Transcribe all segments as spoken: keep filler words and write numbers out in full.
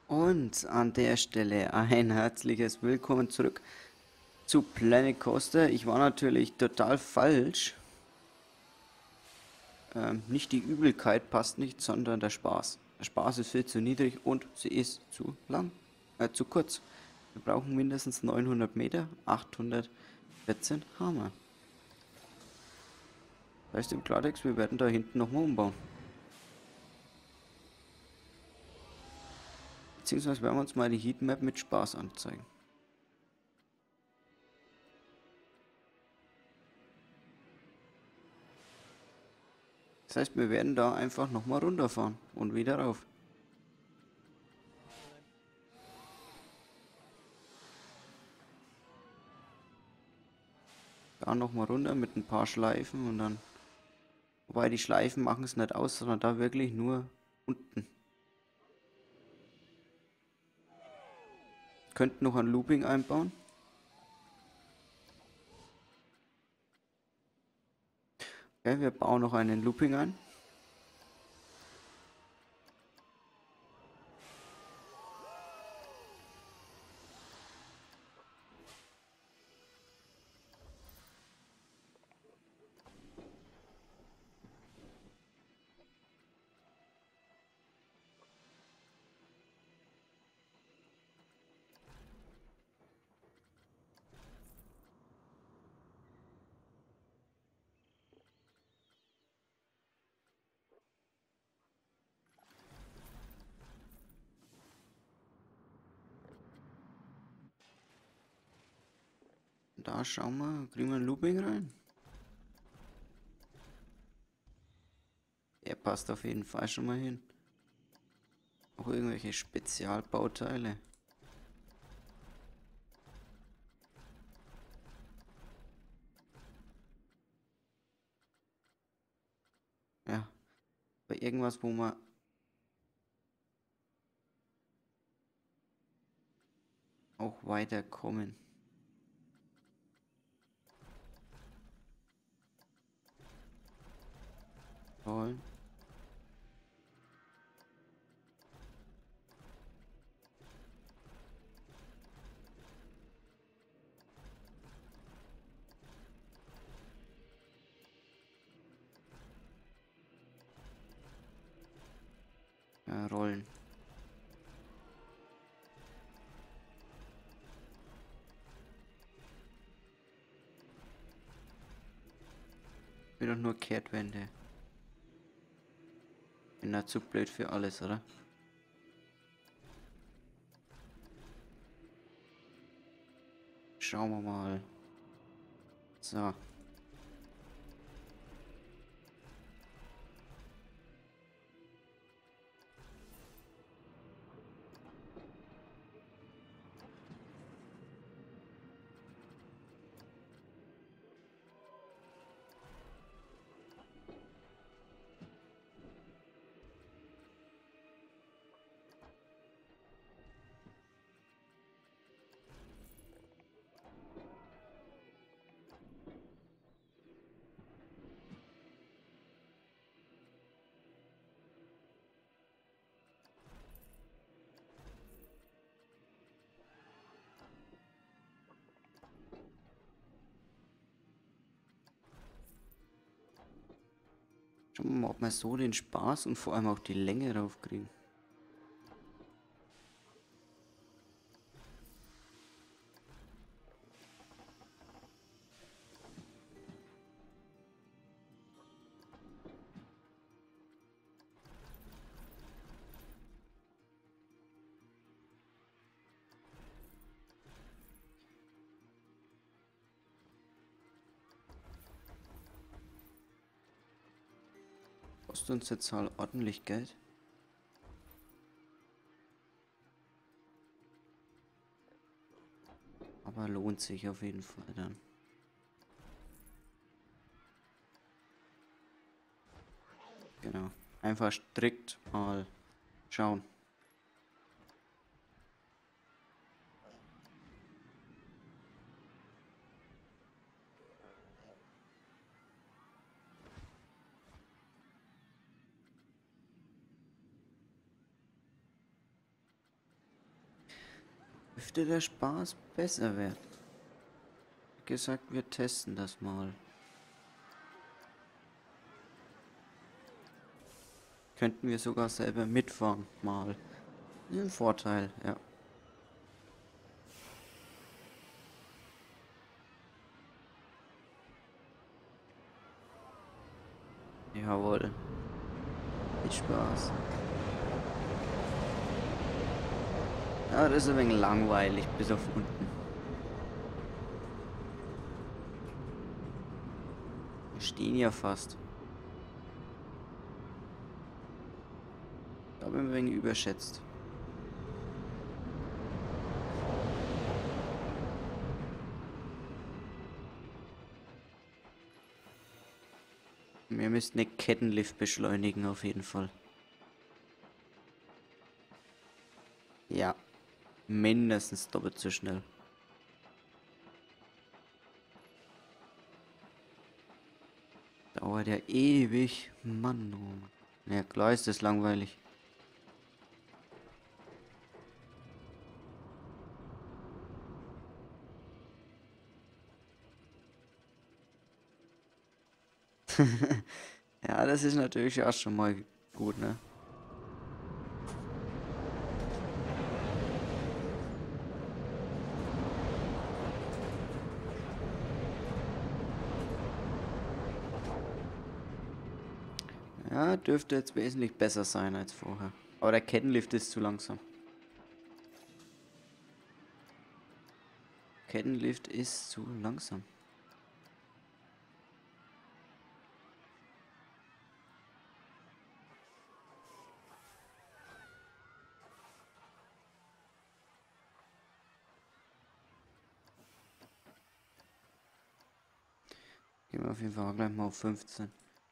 Und an der Stelle ein herzliches Willkommen zurück zu Planet Coaster. Ich war natürlich total falsch. Ähm, nicht die Übelkeit passt nicht, sondern der Spaß. Der Spaß ist viel zu niedrig und sie ist zu lang, äh, zu kurz. Wir brauchen mindestens neunhundert Meter, achthundertvierzehn Hammer. Das heißt im Klartext, wir werden da hinten nochmal umbauen. Beziehungsweise werden wir uns mal die Heatmap mit Spaß anzeigen. Das heißt, wir werden da einfach nochmal runterfahren und wieder rauf. Da nochmal runter mit ein paar Schleifen und dann. Wobei die Schleifen machen es nicht aus, sondern da wirklich nur unten. Könnten noch ein Looping einbauen. Okay, wir bauen noch einen Looping ein. Da schauen wir, kriegen wir ein Looping rein. Der passt auf jeden Fall schon mal hin. Auch irgendwelche Spezialbauteile. Ja, bei irgendwas, wo wir auch weiterkommen. Toll. Ja, rollen. Bin doch nur Kehrtwende. Bin da zu blöd für alles, oder? Schauen wir mal. So. Schauen wir mal, ob wir so den Spaß und vor allem auch die Länge raufkriegen. Kostet uns jetzt halt ordentlich Geld. Aber lohnt sich auf jeden Fall dann. Genau. Einfach strikt mal schauen. Dürfte der Spaß besser werden. Wie gesagt, wir testen das mal. Könnten wir sogar selber mitfahren, mal. Ein Vorteil, ja. Jawohl. Viel Spaß. Ja, das ist ein wenig langweilig, bis auf unten. Wir stehen ja fast. Ich habe ein wenig überschätzt. Wir müssten eine Kettenlift beschleunigen, auf jeden Fall. Ja, mindestens doppelt so schnell. Dauert ja ewig. Mann, oh Mann. Ja, klar ist das langweilig. Ja, das ist natürlich auch schon mal gut, ne? Ja, dürfte jetzt wesentlich besser sein als vorher. Aber der Kettenlift ist zu langsam. Kettenlift ist zu langsam. Gehen wir auf jeden Fall gleich mal auf fünfzehn.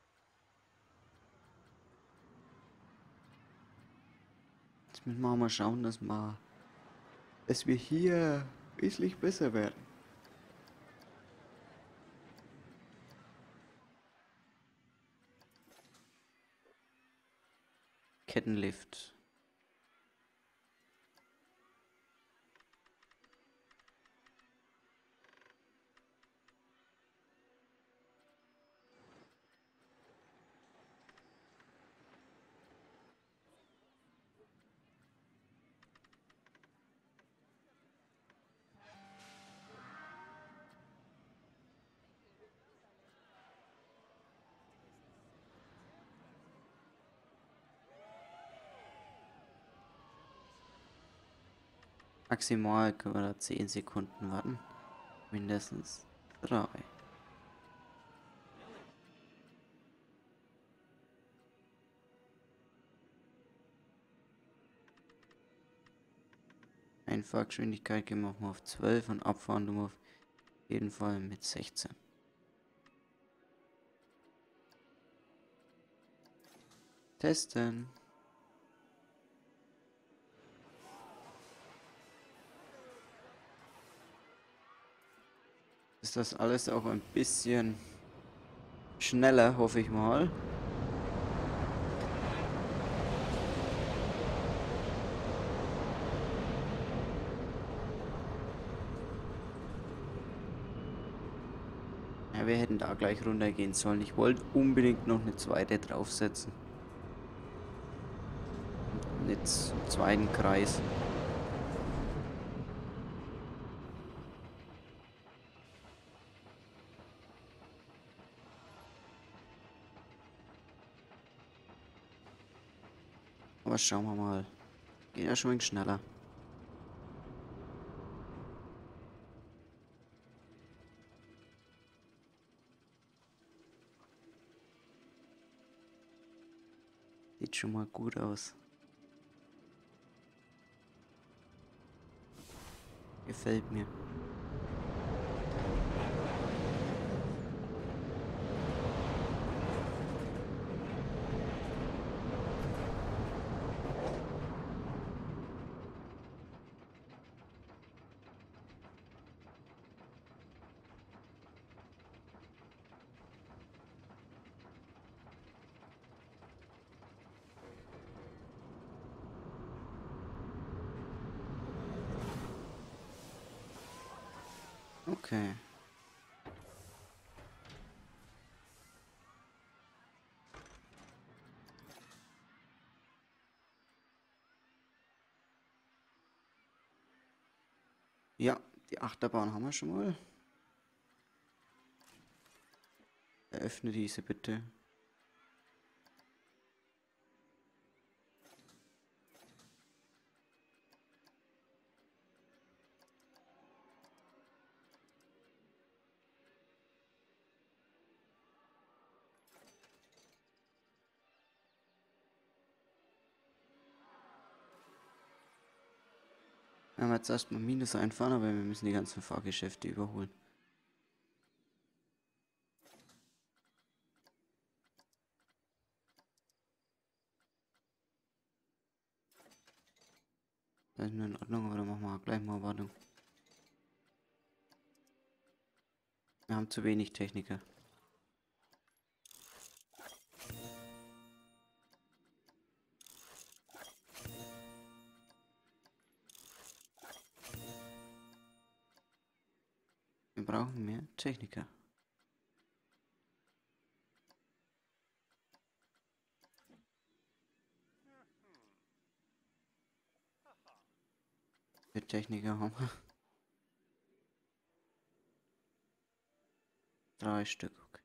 Jetzt müssen wir mal schauen, dass wir, dass wir hier wesentlich besser werden. Kettenlift. Maximal können wir da zehn Sekunden warten. Mindestens drei. Einfahrgeschwindigkeit gehen wir auch mal auf zwölf und abfahren tun wir auf jeden Fall mit sechzehn. Testen. Ist das alles auch ein bisschen schneller, hoffe ich mal. Ja, wir hätten da gleich runtergehen sollen. Ich wollte unbedingt noch eine zweite draufsetzen. Und jetzt einen zweiten Kreis. Aber schauen wir mal. Geht ja schon ein wenig schneller. Sieht schon mal gut aus. Gefällt mir. Okay. Ja, die Achterbahn haben wir schon mal. Eröffne diese bitte. Wir haben jetzt erstmal Minus einfahren, aber wir müssen die ganzen Fahrgeschäfte überholen. Das ist nur in Ordnung, aber dann machen wir gleich mal Wartung. Wir haben zu wenig Techniker. Wir brauchen mehr Techniker. Wir Techniker haben wir. Drei Stück, okay.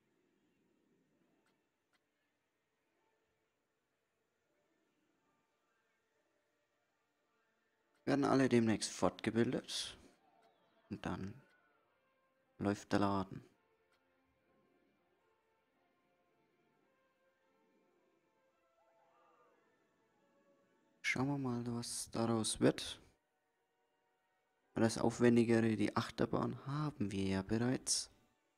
Werden alle demnächst fortgebildet. Und dann läuft der Laden. Schauen wir mal, was daraus wird. Das Aufwendigere, die Achterbahn, haben wir ja bereits.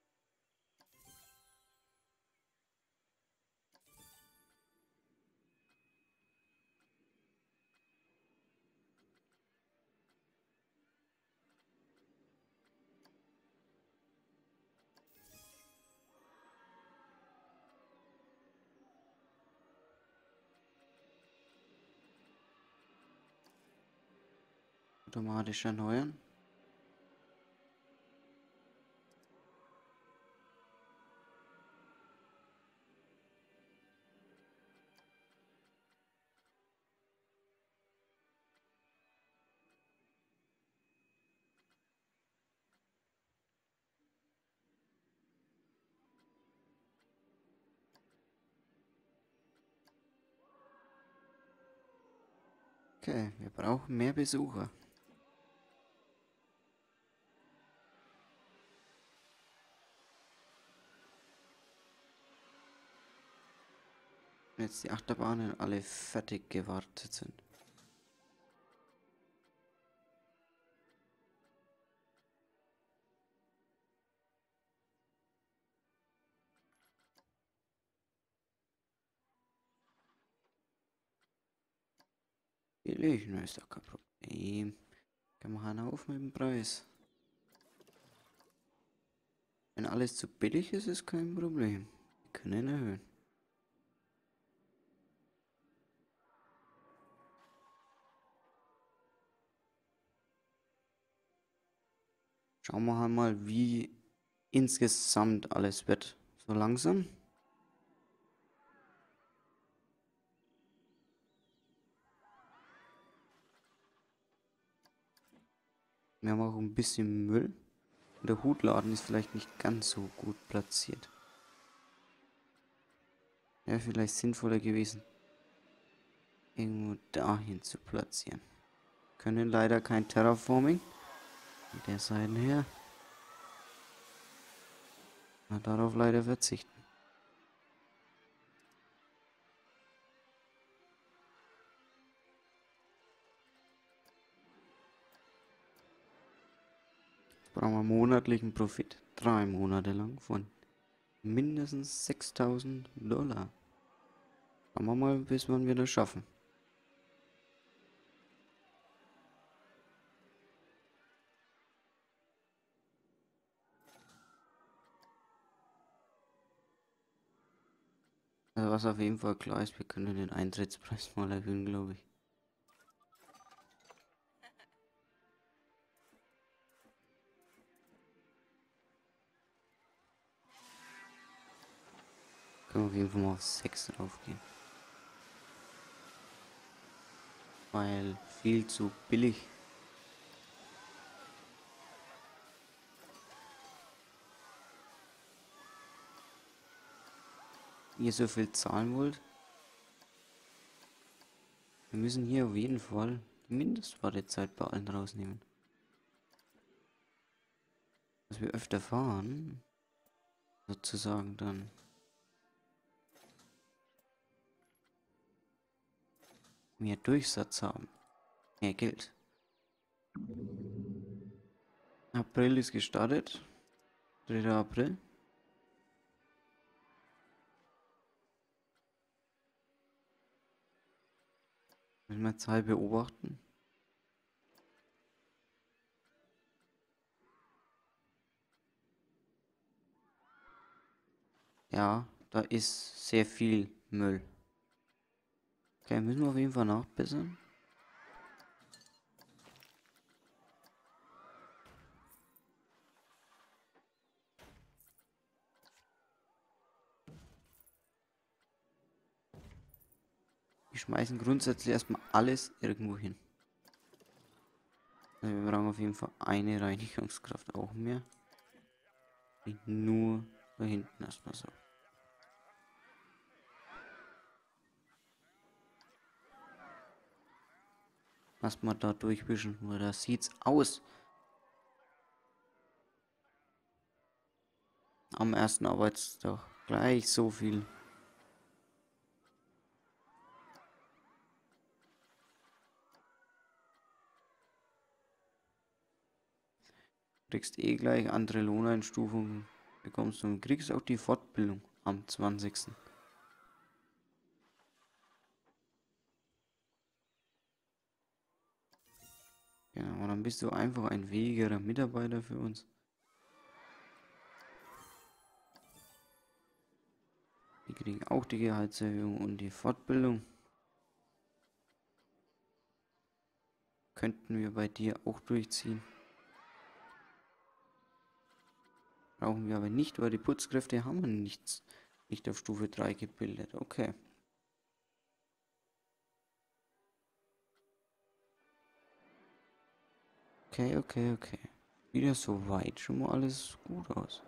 Automatisch erneuern. Okay, wir brauchen mehr Besucher. Wenn jetzt die Achterbahnen alle fertig gewartet sind. Billig, ne, ist doch kein Problem. Kann man einen auf mit dem Preis. Wenn alles zu billig ist, ist kein Problem. Wir können erhöhen. Schauen wir mal, wie insgesamt alles wird. So langsam. Wir haben auch ein bisschen Müll. Der Hutladen ist vielleicht nicht ganz so gut platziert. Wäre vielleicht sinnvoller gewesen, irgendwo dahin zu platzieren. Können leider kein Terraforming. Von der Seite her. Na, darauf leider verzichten. Jetzt brauchen wir monatlichen Profit. Drei Monate lang von mindestens sechstausend Dollar. Schauen wir mal, bis wann wir das schaffen. Also was auf jeden Fall klar ist, wir können den Eintrittspreis mal erhöhen, glaube ich. Können wir auf jeden Fall mal auf sechs drauf gehen. Weil viel zu billig. Ihr so viel zahlen wollt. Wir müssen hier auf jeden Fall die Mindestwartezeit bei allen rausnehmen. Dass wir öfter fahren, sozusagen dann. Mehr Durchsatz haben. Mehr Geld. April ist gestartet. dritter April. Müssen wir Zahl beobachten. Ja, da ist sehr viel Müll. Okay, müssen wir auf jeden Fall nachbessern. Wir schmeißen grundsätzlich erstmal alles irgendwo hin. Also wir brauchen auf jeden Fall eine Reinigungskraft auch mehr. Nicht nur da hinten erstmal so. Erstmal da durchwischen, weil da sieht's aus. Am ersten Arbeitstag gleich so viel. Kriegst eh gleich andere Lohneinstufungen, bekommst du und kriegst auch die Fortbildung am zwanzigsten Genau, und dann bist du einfach ein fähigerer Mitarbeiter für uns. Die kriegen auch die Gehaltserhöhung und die Fortbildung. Könnten wir bei dir auch durchziehen. Brauchen wir aber nicht, weil die Putzkräfte haben wir nichts. Nicht auf Stufe drei gebildet. Okay. Okay, okay, okay. Wieder so weit. Schon mal alles gut aus.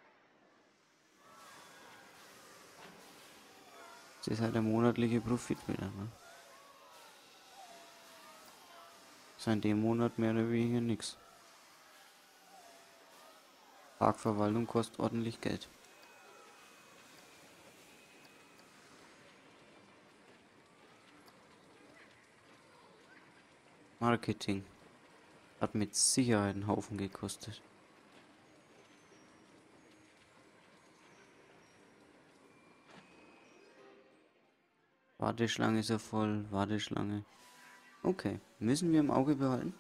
Das ist halt der monatliche Profit wieder, ne? Das ist in dem Monat mehr oder weniger nichts. Parkverwaltung kostet ordentlich Geld. Marketing hat mit Sicherheit einen Haufen gekostet. Warteschlange ist ja voll, Warteschlange. Okay, müssen wir im Auge behalten.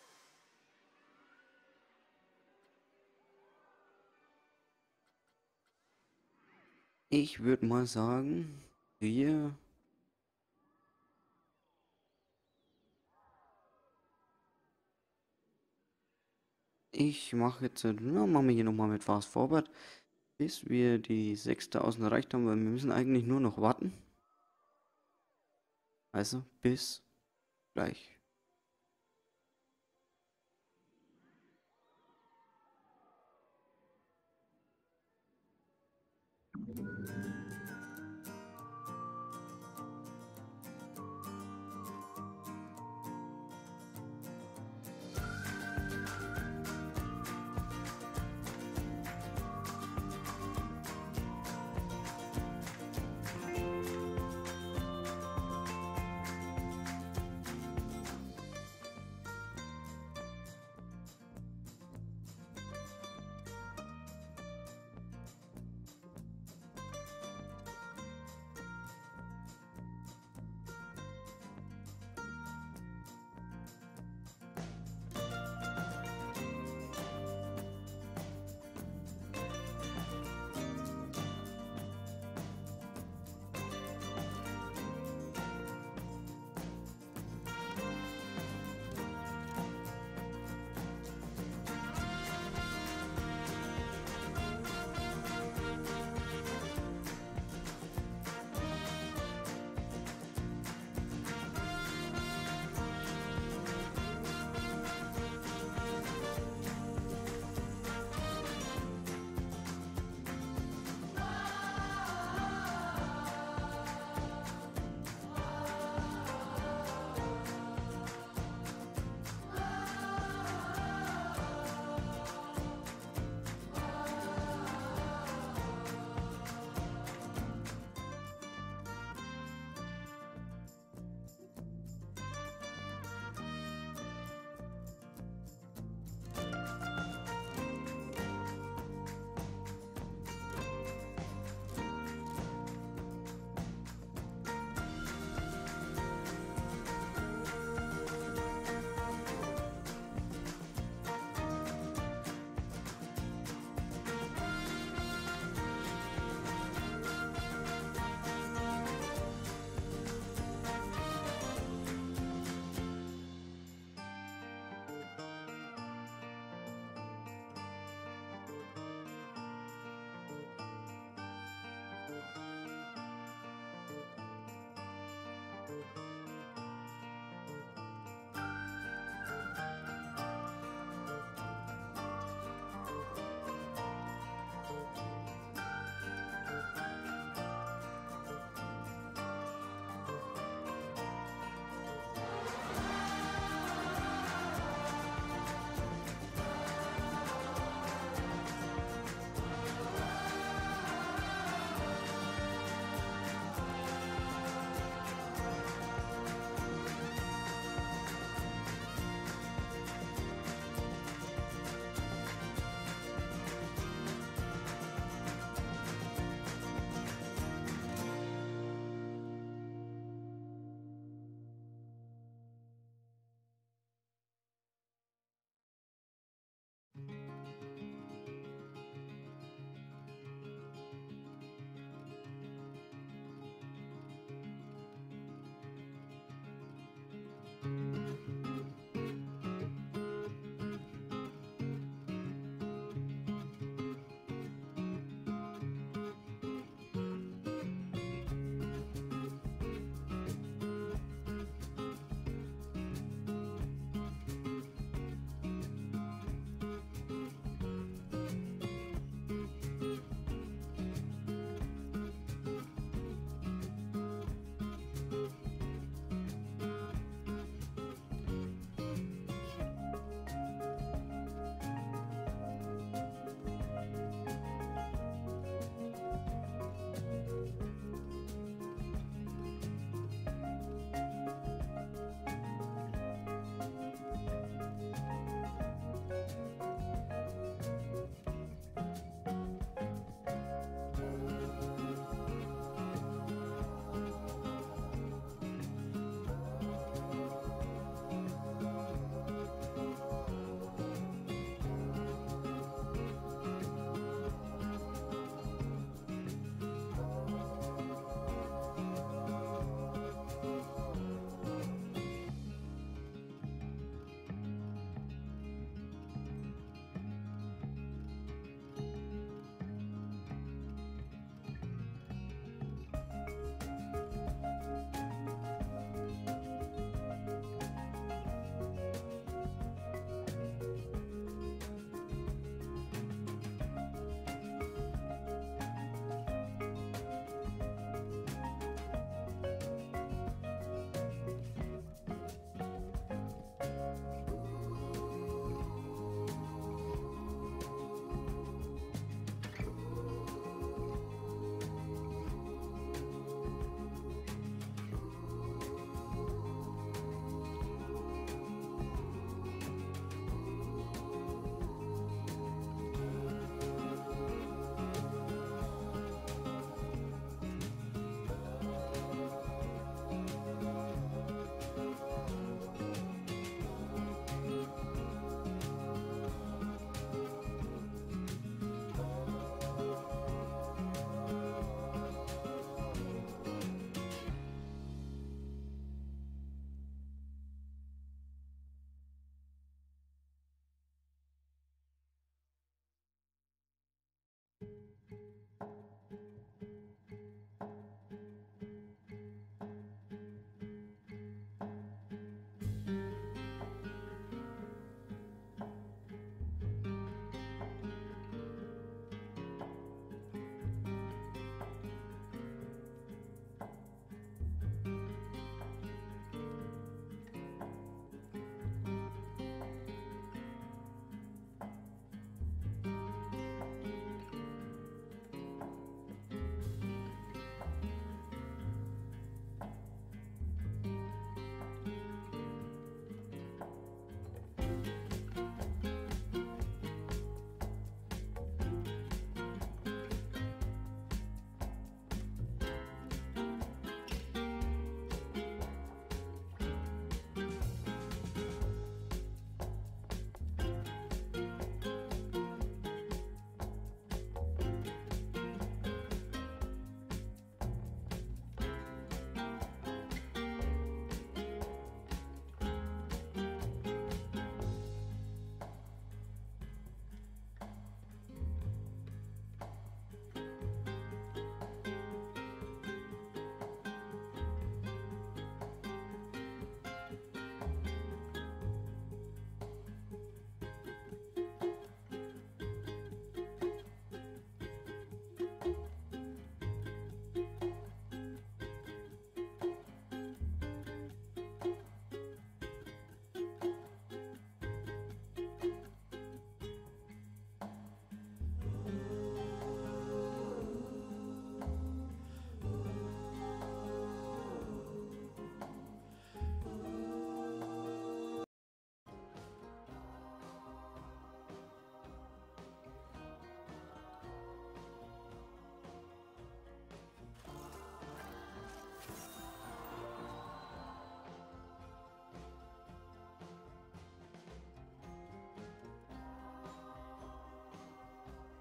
Ich würde mal sagen, wir ich mache jetzt, na, machen wir hier nochmal mit Fast Forward, bis wir die sechstausend erreicht haben, weil wir müssen eigentlich nur noch warten. Also, bis gleich.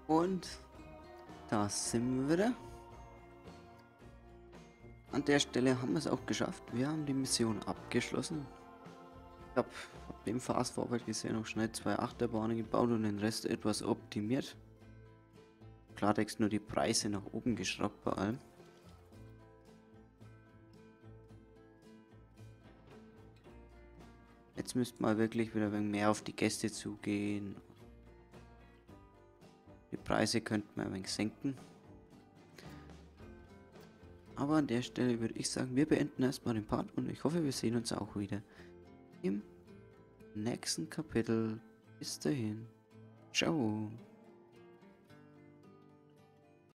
Und da sind wir wieder. An der Stelle haben wir es auch geschafft. Wir haben die Mission abgeschlossen. Ich habe hab dem Fast Forward gesehen noch schnell zwei Achterbahnen gebaut und den Rest etwas optimiert. Klartext nur die Preise nach oben geschraubt bei allem. Jetzt müsste man wirklich wieder ein wenig mehr auf die Gäste zugehen. Die Preise könnten wir ein wenig senken. Aber an der Stelle würde ich sagen, wir beenden erstmal den Part und ich hoffe, wir sehen uns auch wieder im nächsten Kapitel. Bis dahin. Ciao.